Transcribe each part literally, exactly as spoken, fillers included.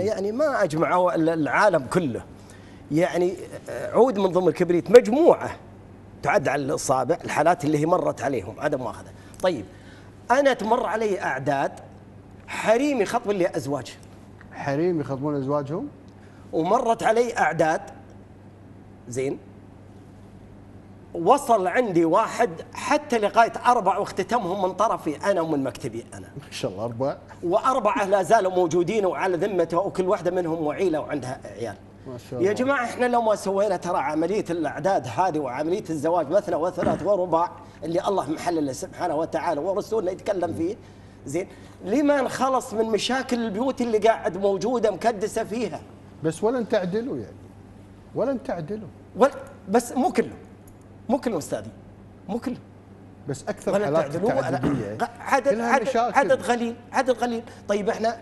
يعني ما أجمعوا العالم كله، يعني عود من ضمن الكبريت مجموعة تعد على الأصابع الحالات اللي هي مرت عليهم عدم مؤاخذة. طيب أنا تمر علي أعداد حريم يخطبون لي أزواج، حريم يخطبون أزواجهم، ومرت علي أعداد زين وصل عندي واحد حتى لغاية أربع واختتمهم من طرفي أنا ومن مكتبي أنا. ما شاء الله أربع. وأربعة لا زالوا موجودين وعلى ذمته وكل واحدة منهم وعيلة وعندها عيال. ما شاء الله. يا جماعة إحنا لو ما سوينا ترى عملية الأعداد هذه وعملية الزواج مثنى وثلاث ورباع اللي الله محلله سبحانه وتعالى ورسولنا يتكلم فيه زين، لما نخلص من مشاكل البيوت اللي قاعد موجودة مكدسة فيها. بس ولن تعدلوا يعني، ولن تعدلوا. ول بس مو كله، مو كله أستاذي، مو كله. بس أكثر حالات التعددية عدد عدد, عدد قليل، عدد قليل. طيب احنا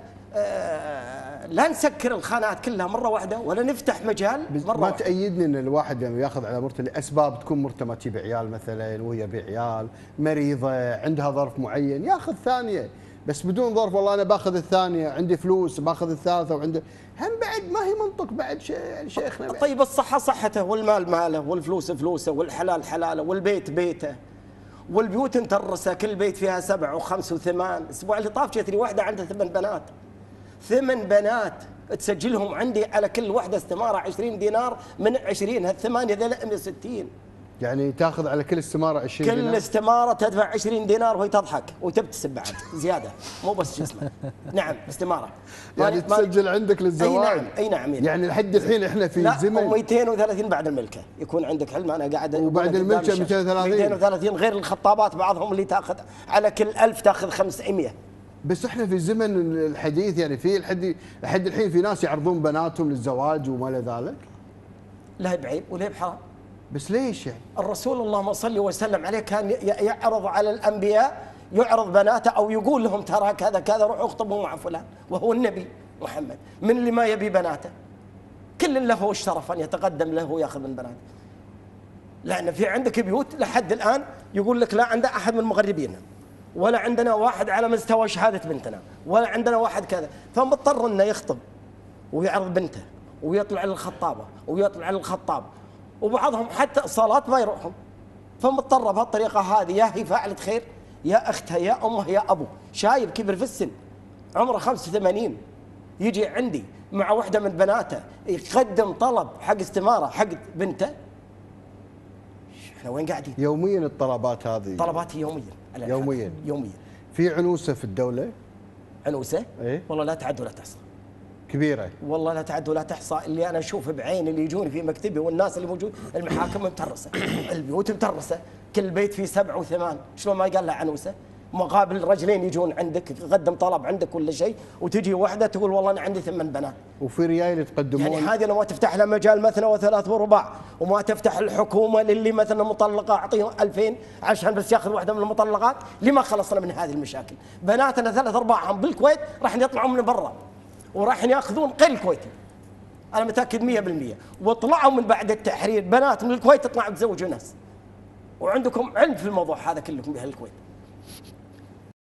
آه لا نسكر الخانات كلها مرة واحدة ولا نفتح مجال مرة ما واحدة. تأيدني ان الواحد يعني ياخذ على مرته لأسباب تكون مرته ما تجيب عيال مثلا وهي بعيال، مريضة عندها ظرف معين ياخذ ثانية، بس بدون ظرف والله انا باخذ الثانية عندي فلوس باخذ الثالثة وعنده هم بعد ما هي منطق بعد شيء يعني شيخنا بعد. طيب الصحة صحته والمال ماله والفلوس فلوسه والحلال حلاله والبيت بيته والبيوت مترسة، كل بيت فيها سبع وخمس وثمان. الأسبوع اللي طاف جت لي واحدة عندها ثمان بنات، ثمان بنات تسجلهم عندي على كل واحدة استمارة عشرين دينار من عشرين، هالثمانية ذي مئة وستين. يعني تاخذ على كل استمارة عشرين دينار؟ كل استمارة تدفع عشرين دينار وهي تضحك وتبتسم بعد زيادة، مو بس شو اسمه. نعم استمارة. يعني تسجل عندك للزواج؟ اي نعم اي نعم. يعني لحد الحين احنا في لا زمن مئتين وثلاثين بعد الملكة يكون عندك حلم. انا قاعد وبعد الملكة مئتين وثلاثين مئتين وثلاثين غير الخطابات بعضهم اللي تاخذ على كل ألف تاخذ خمسمئة. بس احنا في الزمن الحديث يعني في لحد لحد الحين في ناس يعرضون بناتهم للزواج وما الى ذلك. لا بعيب ولا بحرام. بس ليش يعني؟ الرسول اللهم صل وسلم عليه كان يعرض على الانبياء، يعرض بناته او يقول لهم ترى كذا كذا روحوا اخطبوا مع فلان، وهو النبي محمد من اللي ما يبي بناته كل له الشرف ان يتقدم له وياخذ من بناته. لان في عندك بيوت لحد الان يقول لك لا عندنا احد من مغربينا، ولا عندنا واحد على مستوى شهاده بنتنا، ولا عندنا واحد كذا، فمضطر انه يخطب ويعرض بنته ويطلع للخطابه ويطلع للخطاب، وبعضهم حتى الصالات ما يروحون، فمضطره بهالطريقه هذه يا هي فاعله خير يا اختها يا امها يا ابو. شايب كبر في السن عمره خمسة وثمانين يجي عندي مع واحده من بناته يقدم طلب حق استماره حق بنته. احنا وين قاعدين؟ يوميا الطلبات هذه؟ طلباتي يوميا يوميا يوميا. في عنوسه في الدوله؟ عنوسه؟ ايه والله لا تعد ولا تحصى. كبيره؟ والله لا تعد ولا تحصى. اللي انا اشوفه بعيني اللي يجوني في مكتبي والناس اللي موجود، المحاكم مترسه، البيوت مترسه، كل بيت فيه سبع وثمان، شلون ما قال له عنوسه؟ مقابل رجلين يجون عندك يقدم طلب عندك كل شيء، وتجي واحده تقول والله انا عندي ثمان بنات. وفي ريال يتقدمون. يعني هذه لو ما تفتح لها مجال مثنى وثلاث ورباع، وما تفتح الحكومه للي مثلا مطلقه اعطيهم ألفين عشان بس ياخذ واحده من المطلقات، لما خلصنا من هذه المشاكل؟ بناتنا ثلاث ارباعهم بالكويت راح يطلعوا من برا وراح ياخذون غير الكويتي. انا متاكد مئة بالمئة. وطلعوا من بعد التحرير بنات من الكويت تطلعوا تزوجوا ناس. وعندكم علم في الموضوع هذا كلكم بأهل الكويت.